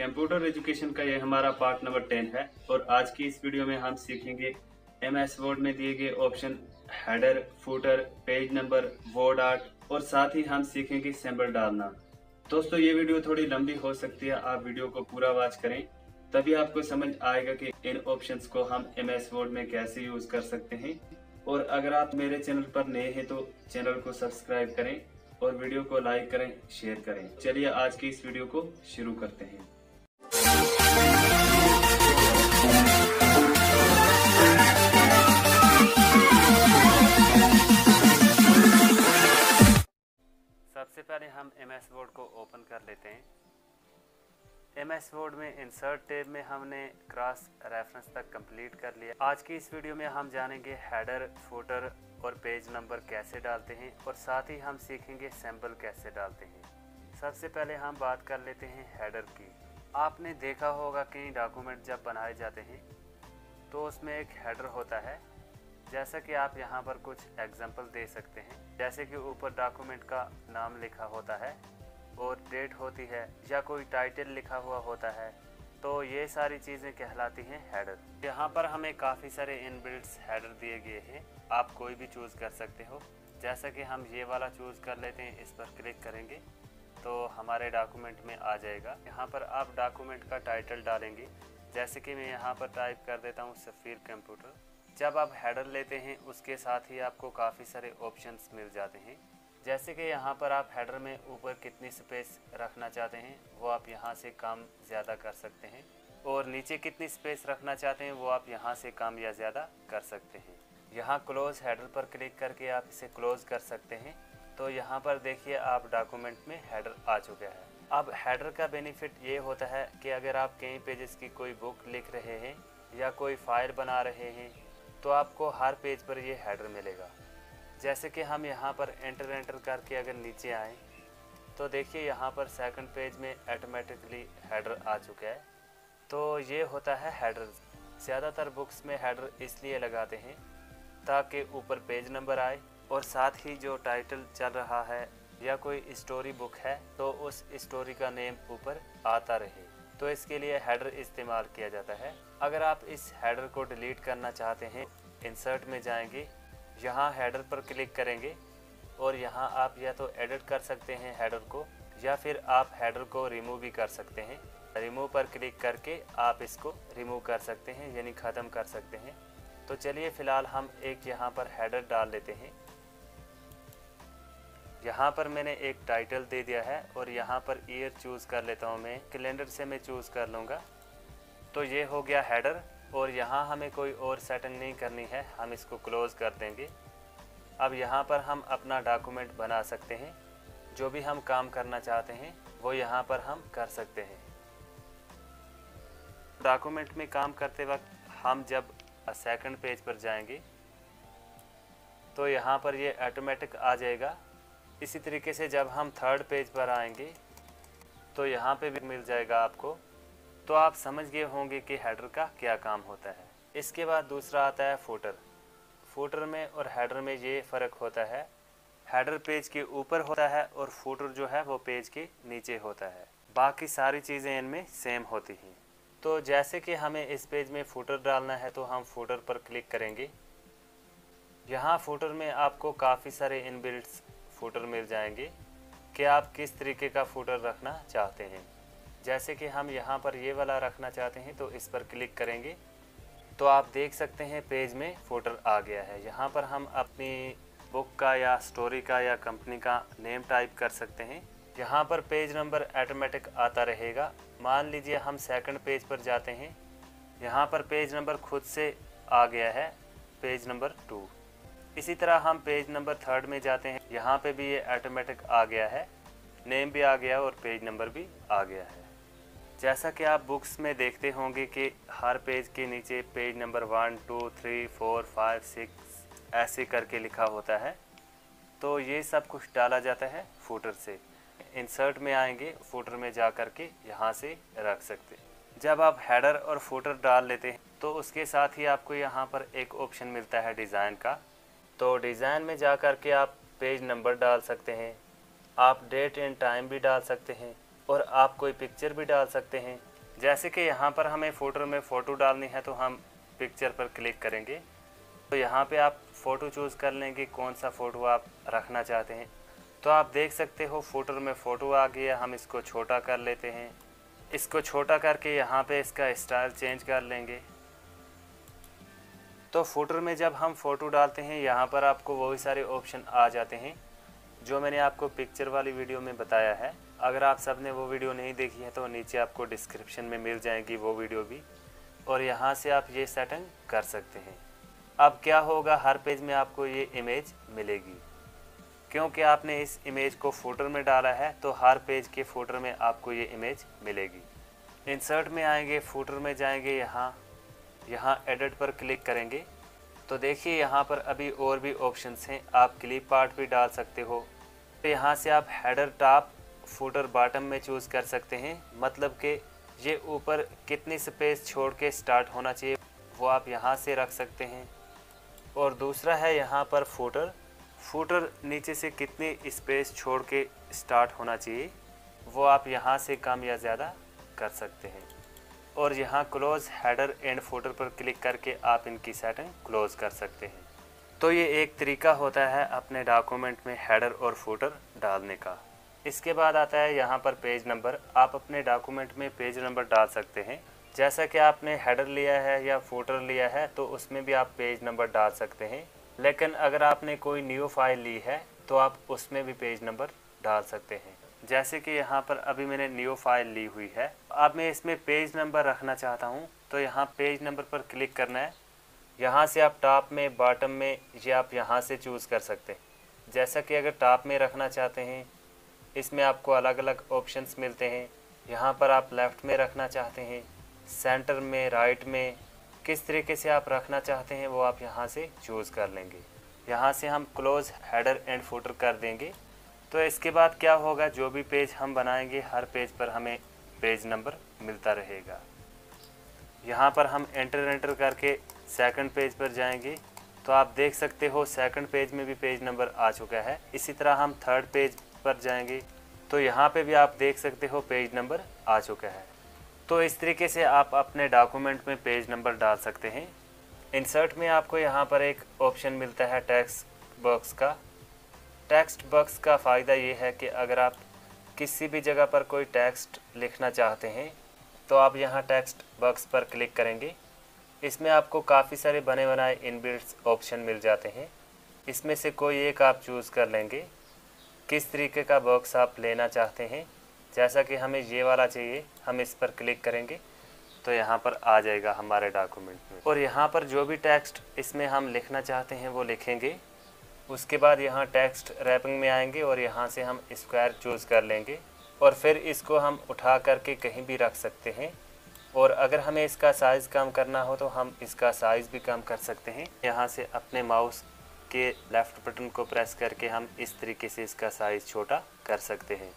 Computer education का ये हमारा पार्ट नंबर 10 है और आज की इस वीडियो में हम सीखेंगे MS वर्ड में दिए गए option header, footer, page number, Word art और साथ ही हम सीखेंगे सिंबल डालना। दोस्तों ये वीडियो थोड़ी लंबी हो सकती है, आप वीडियो को पूरा वॉच करें तभी आपको समझ आएगा कि इन ऑप्शंस को हम MS वर्ड में कैसे यूज कर सकते हैं। और अगर आप मेरे चैनल पर नए हैं तो चैनल को सब्सक्राइब करें और वीडियो को लाइक करें, शेयर करें। चलिए आज की इस वीडियो को शुरू करते हैं। सबसे पहले हम MS वर्ड को ओपन कर लेते हैं। MS वर्ड में इंसर्ट टैब में हमने क्रॉस रेफरेंस तक कंप्लीट कर लिया। आज की इस वीडियो में हम जानेंगे हेडर, फुटर और पेज नंबर कैसे डालते हैं और साथ ही हम सीखेंगे सिंबल कैसे डालते हैं। सबसे पहले हम बात कर लेते हैं हेडर की। आपने देखा होगा कि डॉक्यूमेंट जब बनाए जाते हैं तो उसमें एक हेडर होता है, जैसा कि आप यहाँ पर कुछ एग्जांपल दे सकते हैं। जैसे कि ऊपर डॉक्यूमेंट का नाम लिखा होता है और डेट होती है या कोई टाइटल लिखा हुआ होता है, तो ये सारी चीज़ें कहलाती हैं हेडर। यहाँ पर हमें काफ़ी सारे इनबिल्ट्स हेडर दिए गए हैं, आप कोई भी चूज़ कर सकते हो। जैसा कि हम ये वाला चूज़ कर लेते हैं, इस पर क्लिक करेंगे तो हमारे डॉक्यूमेंट में आ जाएगा। यहाँ पर आप डॉक्यूमेंट का टाइटल डालेंगे, जैसे कि मैं यहाँ पर टाइप कर देता हूँ सफ़ीर कंप्यूटर। जब आप हेडर लेते हैं उसके साथ ही आपको काफ़ी सारे ऑप्शंस मिल जाते हैं, जैसे कि यहाँ पर आप हेडर में ऊपर कितनी स्पेस रखना चाहते हैं वो आप यहाँ से कम ज़्यादा कर सकते हैं, और नीचे कितनी स्पेस रखना चाहते हैं वो आप यहाँ से कम या ज़्यादा कर सकते हैं। यहाँ क्लोज हेडर पर क्लिक करके आप इसे क्लोज कर सकते हैं। तो यहाँ पर देखिए आप डॉक्यूमेंट में हेडर आ चुका है। अब हेडर का बेनिफिट ये होता है कि अगर आप कई पेजेस की कोई बुक लिख रहे हैं या कोई फाइल बना रहे हैं तो आपको हर पेज पर ये हेडर मिलेगा। जैसे कि हम यहाँ पर एंटर करके अगर नीचे आएँ तो देखिए यहाँ पर सेकंड पेज में ऑटोमेटिकली हेडर आ चुका है। तो ये होता है हेडर। ज़्यादातर बुक्स में हेडर इसलिए लगाते हैं ताकि ऊपर पेज नंबर आए और साथ ही जो टाइटल चल रहा है या कोई स्टोरी बुक है तो उस स्टोरी का नेम ऊपर आता रहे, तो इसके लिए हेडर इस्तेमाल किया जाता है। अगर आप इस हेडर को डिलीट करना चाहते हैं, इंसर्ट में जाएंगे, यहाँ हेडर पर क्लिक करेंगे और यहाँ आप या तो एडिट कर सकते हैं हेडर को या फिर आप हेडर को रिमूव भी कर सकते हैं। रिमूव पर क्लिक करके आप इसको रिमूव कर सकते हैं, यानी ख़त्म कर सकते हैं। तो चलिए फ़िलहाल हम एक यहाँ पर हेडर डाल लेते हैं। यहाँ पर मैंने एक टाइटल दे दिया है और यहाँ पर ईयर चूज़ कर लेता हूँ, मैं कैलेंडर से मैं चूज़ कर लूँगा। तो ये हो गया हेडर और यहाँ हमें कोई और सेटिंग नहीं करनी है, हम इसको क्लोज़ कर देंगे। अब यहाँ पर हम अपना डॉक्यूमेंट बना सकते हैं, जो भी हम काम करना चाहते हैं वो यहाँ पर हम कर सकते हैं। डॉक्यूमेंट में काम करते वक्त हम जब सेकंड पेज पर जाएंगे तो यहाँ पर ये ऑटोमेटिक आ जाएगा। इसी तरीके से जब हम थर्ड पेज पर आएंगे तो यहाँ पे भी मिल जाएगा आपको। तो आप समझ गए होंगे कि हेडर का क्या काम होता है। इसके बाद दूसरा आता है फुटर। फुटर में और हेडर में ये फ़र्क होता है, हेडर पेज के ऊपर होता है और फुटर जो है वो पेज के नीचे होता है। बाकी सारी चीज़ें इनमें सेम होती हैं। तो जैसे कि हमें इस पेज में फुटर डालना है तो हम फुटर पर क्लिक करेंगे। यहाँ फुटर में आपको काफ़ी सारे इनबिल्ट्स फुटर मिल जाएंगे कि आप किस तरीके का फुटर रखना चाहते हैं। जैसे कि हम यहाँ पर ये वाला रखना चाहते हैं तो इस पर क्लिक करेंगे तो आप देख सकते हैं पेज में फुटर आ गया है। यहाँ पर हम अपनी बुक का या स्टोरी का या कंपनी का नेम टाइप कर सकते हैं। यहाँ पर पेज नंबर ऑटोमेटिक आता रहेगा। मान लीजिए हम सेकंड पेज पर जाते हैं, यहाँ पर पेज नंबर खुद से आ गया है, पेज नंबर 2। इसी तरह हम पेज नंबर 3 में जाते हैं, यहाँ पे भी ये ऑटोमेटिक आ गया है, नेम भी आ गया और पेज नंबर भी आ गया है। जैसा कि आप बुक्स में देखते होंगे कि हर पेज के नीचे पेज नंबर 1, 2, 3, 4, 5, 6 ऐसे करके लिखा होता है। तो ये सब कुछ डाला जाता है फुटर से। इंसर्ट में आएंगे, फुटर में जा कर के यहाँ से रख सकते हैं। जब आप हेडर और फुटर डाल लेते हैं तो उसके साथ ही आपको यहाँ पर एक ऑप्शन मिलता है डिज़ाइन का। तो डिज़ाइन में जा कर के आप पेज नंबर डाल सकते हैं, आप डेट एंड टाइम भी डाल सकते हैं और आप कोई पिक्चर भी डाल सकते हैं। जैसे कि यहाँ पर हमें फुटर में फ़ोटो डालनी है तो हम पिक्चर पर क्लिक करेंगे। तो यहाँ पे आप फ़ोटो चूज़ कर लेंगे कौन सा फ़ोटो आप रखना चाहते हैं। तो आप देख सकते हो फुटर में फ़ोटो आ गया। हम इसको छोटा कर लेते हैं। इसको छोटा करके यहाँ पे इसका स्टाइल चेंज कर लेंगे। तो फुटर में जब हम फ़ोटो डालते हैं यहाँ पर आपको वही सारे ऑप्शन आ जाते हैं जो मैंने आपको पिक्चर वाली वीडियो में बताया है। अगर आप सब ने वो वीडियो नहीं देखी है तो नीचे आपको डिस्क्रिप्शन में मिल जाएगी वो वीडियो भी, और यहाँ से आप ये सेटिंग कर सकते हैं। अब क्या होगा, हर पेज में आपको ये इमेज मिलेगी क्योंकि आपने इस इमेज को फुटर में डाला है, तो हर पेज के फुटर में आपको ये इमेज मिलेगी। इंसर्ट में आएंगे, फुटर में जाएंगे, यहाँ एडिट पर क्लिक करेंगे तो देखिए यहाँ पर अभी और भी ऑप्शंस हैं। आप क्लिप पार्ट भी डाल सकते हो। तो यहाँ से आप हेडर टॉप फुटर बॉटम में चूज़ कर सकते हैं, मतलब कि ये ऊपर कितनी स्पेस छोड़ के स्टार्ट होना चाहिए वो आप यहाँ से रख सकते हैं। और दूसरा है यहाँ पर फुटर नीचे से कितनी स्पेस छोड़ के स्टार्ट होना चाहिए वो आप यहाँ से कम या ज़्यादा कर सकते हैं। और यहाँ क्लोज हेडर एंड फुटर पर क्लिक करके आप इनकी सेटिंग क्लोज कर सकते हैं। तो ये एक तरीका होता है अपने डॉक्यूमेंट में हेडर और फुटर डालने का। इसके बाद आता है यहाँ पर पेज नंबर। आप अपने डॉक्यूमेंट में पेज नंबर डाल सकते हैं। जैसा कि आपने हेडर लिया है या फुटर लिया है तो उसमें भी आप पेज नंबर डाल सकते हैं, लेकिन अगर आपने कोई न्यू फाइल ली है तो आप उसमें भी पेज नंबर डाल सकते हैं। जैसे कि यहाँ पर अभी मैंने न्यू फाइल ली हुई है, अब मैं इसमें पेज नंबर रखना चाहता हूँ तो यहाँ पेज नंबर पर क्लिक करना है। यहाँ से आप टॉप में, बॉटम में, ये आप यहाँ से चूज़ कर सकते हैं। जैसा कि अगर टॉप में रखना चाहते हैं इसमें आपको अलग अलग ऑप्शंस मिलते हैं। यहाँ पर आप लेफ़्ट में रखना चाहते हैं, सेंटर में, राइट में, किस तरीके से आप रखना चाहते हैं वो आप यहाँ से चूज़ कर लेंगे। यहाँ से हम क्लोज हेडर एंड फुटर कर देंगे। तो इसके बाद क्या होगा, जो भी पेज हम बनाएंगे हर पेज पर हमें पेज नंबर मिलता रहेगा। यहाँ पर हम एंटर करके सेकंड पेज पर जाएंगे तो आप देख सकते हो सेकंड पेज में भी पेज नंबर आ चुका है। इसी तरह हम थर्ड पेज पर जाएंगे तो यहाँ पे भी आप देख सकते हो पेज नंबर आ चुका है। तो इस तरीके से आप अपने डॉक्यूमेंट में पेज नंबर डाल सकते हैं। इंसर्ट में आपको यहाँ पर एक ऑप्शन मिलता है टेक्स्ट बॉक्स का। टेक्स्ट बॉक्स का फ़ायदा ये है कि अगर आप किसी भी जगह पर कोई टेक्स्ट लिखना चाहते हैं तो आप यहाँ टेक्स्ट बॉक्स पर क्लिक करेंगे। इसमें आपको काफ़ी सारे बने बनाए इनबिल्ट ऑप्शन मिल जाते हैं। इसमें से कोई एक आप चूज़ कर लेंगे किस तरीके का बॉक्स आप लेना चाहते हैं। जैसा कि हमें ये वाला चाहिए, हम इस पर क्लिक करेंगे तो यहाँ पर आ जाएगा हमारे डॉक्यूमेंट में। और यहाँ पर जो भी टेक्स्ट इसमें हम लिखना चाहते हैं वो लिखेंगे। उसके बाद यहाँ टेक्स्ट रैपिंग में आएंगे और यहाँ से हम स्क्वायर चूज़ कर लेंगे और फिर इसको हम उठा करके कहीं भी रख सकते हैं। और अगर हमें इसका साइज़ कम करना हो तो हम इसका साइज़ भी कम कर सकते हैं। यहाँ से अपने माउस के लेफ़्ट बटन को प्रेस करके हम इस तरीके से इसका साइज़ छोटा कर सकते हैं।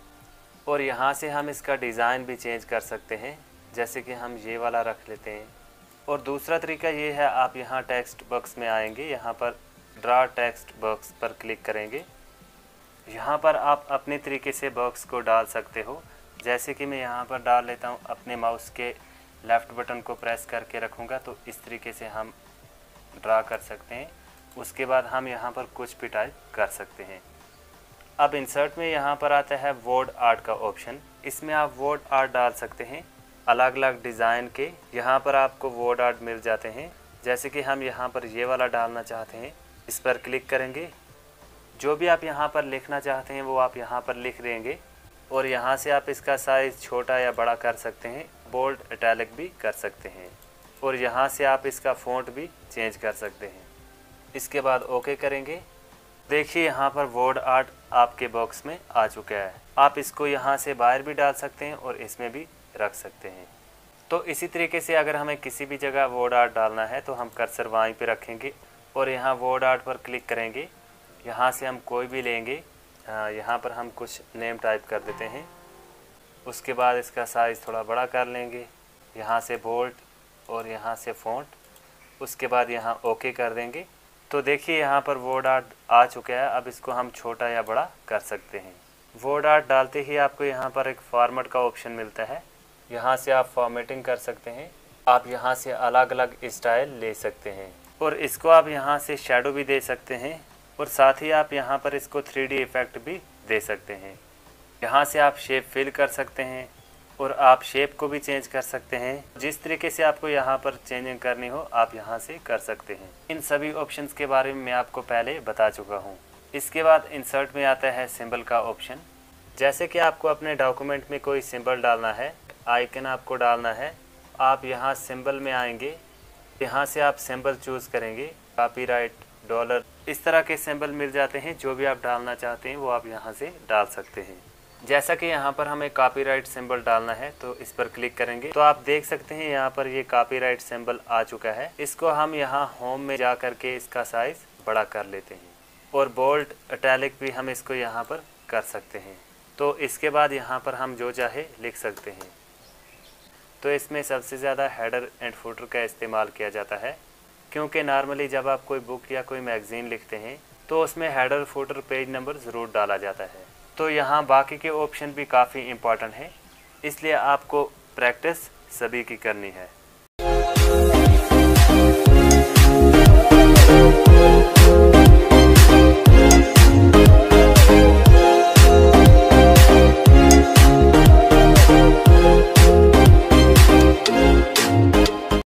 और यहाँ से हम इसका डिज़ाइन भी चेंज कर सकते हैं, जैसे कि हम ये वाला रख लेते हैं। और दूसरा तरीका ये है, आप यहाँ टेक्स्ट बॉक्स में आएंगे, यहाँ पर ड्रा टेक्स्ट बॉक्स पर क्लिक करेंगे। यहाँ पर आप अपने तरीके से बॉक्स को डाल सकते हो। जैसे कि मैं यहाँ पर डाल लेता हूँ, अपने माउस के लेफ़्ट बटन को प्रेस करके रखूँगा तो इस तरीके से हम ड्रा कर सकते हैं। उसके बाद हम यहाँ पर कुछ भी टाइप कर सकते हैं। अब इंसर्ट में यहाँ पर आता है वर्ड आर्ट का ऑप्शन। इसमें आप वर्ड आर्ट डाल सकते हैं अलग अलग डिज़ाइन के। यहाँ पर आपको वर्ड आर्ट मिल जाते हैं। जैसे कि हम यहाँ पर ये वाला डालना चाहते हैं, इस पर क्लिक करेंगे। जो भी आप यहाँ पर लिखना चाहते हैं वो आप यहाँ पर लिख देंगे और यहाँ से आप इसका साइज़ छोटा या बड़ा कर सकते हैं, बोल्ड इटैलिक भी कर सकते हैं और यहाँ से आप इसका फ़ॉन्ट भी चेंज कर सकते हैं। इसके बाद ओके करेंगे। देखिए यहाँ पर वर्ड आर्ट आपके बॉक्स में आ चुका है। आप इसको यहाँ से बाहर भी डाल सकते हैं और इसमें भी रख सकते हैं। तो इसी तरीके से अगर हमें किसी भी जगह वर्ड आर्ट डालना है तो हम कर्सर वहीं पे रखेंगे और यहाँ वर्ड आर्ट पर क्लिक करेंगे। यहाँ से हम कोई भी लेंगे, यहाँ पर हम कुछ नेम टाइप कर देते हैं। उसके बाद इसका साइज़ थोड़ा बड़ा कर लेंगे, यहाँ से बोल्ड और यहाँ से फ़ॉन्ट। उसके बाद यहाँ ओके कर देंगे। तो देखिए यहाँ पर वर्ड आर्ट आ चुका है। अब इसको हम छोटा या बड़ा कर सकते हैं। वर्ड आर्ट डालते ही आपको यहाँ पर एक फॉर्मेट का ऑप्शन मिलता है। यहाँ से आप फॉर्मेटिंग कर सकते हैं। आप यहाँ से अलग अलग स्टाइल ले सकते हैं और इसको आप यहाँ से शैडो भी दे सकते हैं और साथ ही आप यहाँ पर इसको 3D इफ़ेक्ट भी दे सकते हैं। यहाँ से आप शेप फिल कर सकते हैं और आप शेप को भी चेंज कर सकते हैं। जिस तरीके से आपको यहाँ पर चेंजिंग करनी हो आप यहाँ से कर सकते हैं। इन सभी ऑप्शंस के बारे में मैं आपको पहले बता चुका हूँ। इसके बाद इंसर्ट में आता है सिंबल का ऑप्शन। जैसे कि आपको अपने डॉक्यूमेंट में कोई सिंबल डालना है, आइकन आपको डालना है, आप यहाँ सिंबल में आएंगे, यहाँ से आप सिंबल चूज़ करेंगे, कॉपीराइट, डॉलर, इस तरह के सिंबल मिल जाते हैं। जो भी आप डालना चाहते हैं वो आप यहाँ से डाल सकते हैं। जैसा कि यहाँ पर हमें कॉपीराइट सिंबल डालना है तो इस पर क्लिक करेंगे तो आप देख सकते हैं यहाँ पर ये कॉपीराइट सिंबल आ चुका है। इसको हम यहाँ होम में जा कर के इसका साइज़ बड़ा कर लेते हैं और बोल्ड, इटैलिक भी हम इसको यहाँ पर कर सकते हैं। तो इसके बाद यहाँ पर हम जो चाहे लिख सकते हैं। तो इसमें सबसे ज़्यादा हेडर एंड फुटर का इस्तेमाल किया जाता है, क्योंकि नॉर्मली जब आप कोई बुक या कोई मैगज़ीन लिखते हैं तो उसमें हेडर, फुटर, पेज नंबर ज़रूर डाला जाता है। तो यहाँ बाकी के ऑप्शन भी काफ़ी इम्पॉर्टेंट हैं, इसलिए आपको प्रैक्टिस सभी की करनी है।